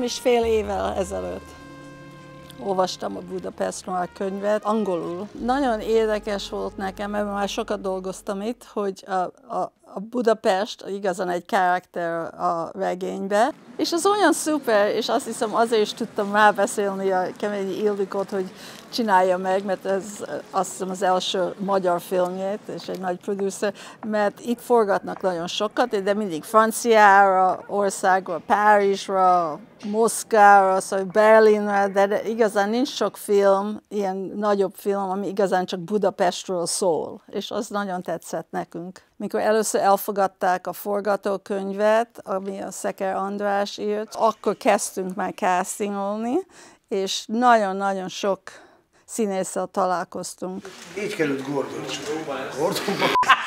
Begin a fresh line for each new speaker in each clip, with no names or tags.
3,5 évvel ezelőtt olvastam a Budapest Noir könyvet angolul. Nagyon érdekes volt nekem, mert már sokat dolgoztam itt, hogy a Budapest igazán egy karakter a regénybe, és az olyan szuper, és azt hiszem azért is tudtam rábeszélni a Keményi Ildikót, hogy csinálja meg, mert ez azt hiszem az első magyar filmjét, és egy nagy producer, mert itt forgatnak nagyon sokat, de mindig franciára, országra, Párizsra, Moszkvára, szóval Berlinre, de igazán nincs sok film, ilyen nagyobb film, ami igazán csak Budapestről szól, és az nagyon tetszett nekünk. Mikor először elfogadták a forgatókönyvet, ami a Szeker András írt, akkor kezdtünk már castingolni, és nagyon-nagyon sok színésszel találkoztunk.
Így került Gordon. Gordonba.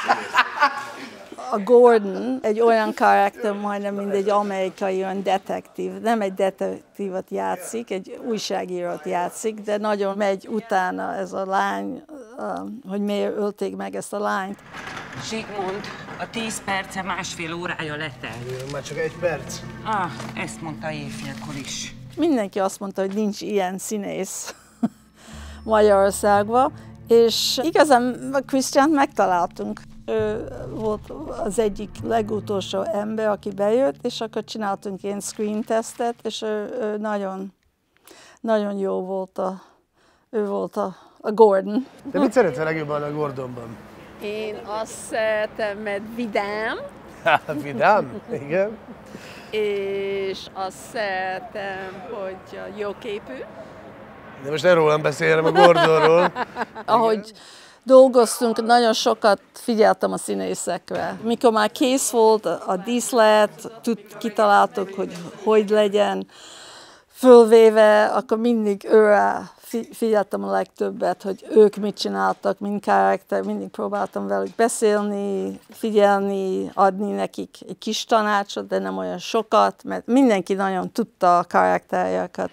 A Gordon egy olyan karakter, majdnem mint egy amerikai olyan detektív. Nem egy detektívot játszik, egy újságírót játszik, de nagyon megy utána ez a lány, hogy miért ölték meg ezt a lányt.
Zsigmond, a 10 perce 1,5 órája letelt.
Már csak 1 perc.
Ezt mondta éjfélkor is.
Mindenki azt mondta, hogy nincs ilyen színész Magyarországban, és igazán Krisztiánt megtaláltunk. Ő volt az egyik legutolsó ember, aki bejött, és akkor csináltunk ilyen screen testet, és ő nagyon jó volt, ő volt a Gordon.
De mit szeretsz a legjobban a Gordonban?
Én azt szeretem, mert vidám.
Vidám? Igen.
És azt szeretem, hogy jóképű.
De most ne rólam beszélj, hanem a Gordonról.
Ahogy dolgoztunk, nagyon sokat figyeltem a színészekre. Mikor már kész volt a díszlet, kitaláltuk, hogy legyen fölvéve, akkor mindig őre figyeltem a legtöbbet, hogy ők mit csináltak, mint karakter, mindig próbáltam velük beszélni, figyelni, adni nekik egy kis tanácsot, de nem olyan sokat, mert mindenki nagyon tudta a karakterjeket.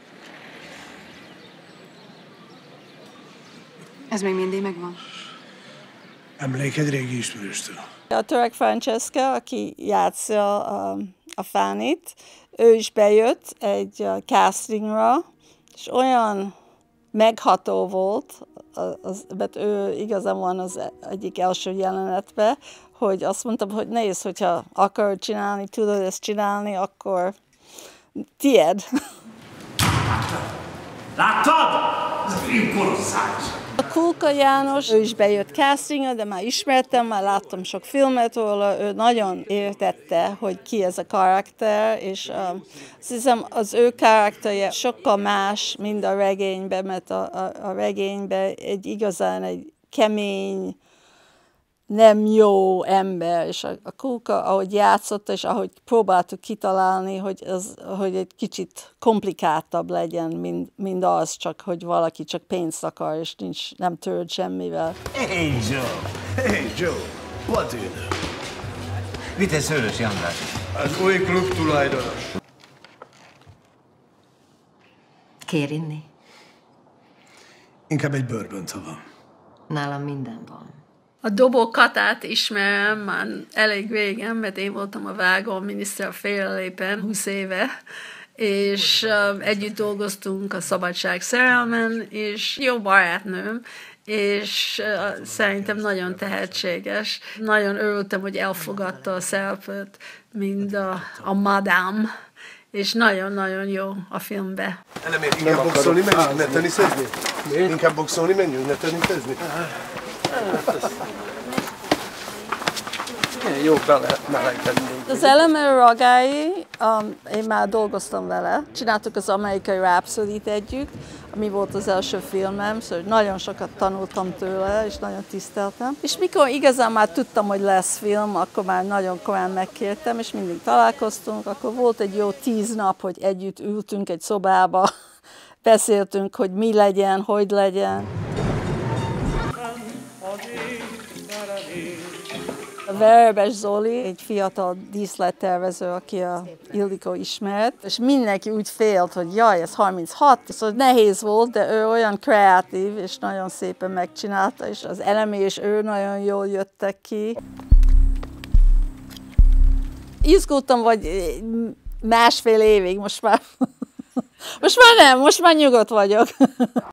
Ez még mindig megvan?
Emlék egy régi ismerőstől.
A Török Francesca, aki játsza a Fánit, ő is bejött egy castingra, és olyan megható volt, mert ő igazán van az egyik első jelenetben, hogy azt mondtam, hogy nézd, hogyha akarod csinálni, tudod ezt csinálni, akkor tied.
Láttad? Ez a film kolosszális.
A Kulka János, ő is bejött castingra, de már ismertem, már láttam sok filmet róla, ő nagyon értette, hogy ki ez a karakter, és azt hiszem, az ő karakterje sokkal más, mint a regényben, mert a regényben igazán egy kemény, nem jó ember, és a Kulka, ahogy játszott, és ahogy próbáltuk kitalálni, hogy egy kicsit komplikáltabb legyen, mint az, csak hogy valaki csak pénzt akar, és nem törőd semmivel.
Hey Joe!
Hey Joe! What do you know?
Vitte Szőlősi András.
Az új klub tulajdonos.
Kér inni?
Inkább egy bourbont, ha van.
Nálam minden van.
A Dobó Katát ismerem már elég régen, mert én voltam a vágóminiszter félelépen 20 éve, és együtt dolgoztunk a Szabadság szerelmen, és jó barátnőm, és szerintem nagyon tehetséges. Nagyon örültem, hogy elfogadta a szerepet, mint a madám, és nagyon-nagyon jó a filmben.
Elemér, inkább boxolni menjünk, ne teniszezni? Inkább boxolni menjünk, ne teniszezni? Jó, be lehet melegkedni.
Az Eleanor Ragái, én már dolgoztam vele. Csináltuk az Amerikai Rhapsody-t együtt, ami volt az első filmem, szóval nagyon sokat tanultam tőle, és nagyon tiszteltem. És mikor igazán már tudtam, hogy lesz film, akkor már nagyon korán megkértem, és mindig találkoztunk. Akkor volt egy jó 10 nap, hogy együtt ültünk egy szobába, beszéltünk, hogy mi legyen, hogy legyen. A Verebes Zoli, egy fiatal díszlettervező, aki a Ildikó ismert, és mindenki úgy félt, hogy jaj, ez 36, szóval nehéz volt, de ő olyan kreatív, és nagyon szépen megcsinálta, és az Elemi és ő nagyon jól jöttek ki. Izgultam, vagy 1,5 évig most már. Most már nem, most már nyugodt vagyok.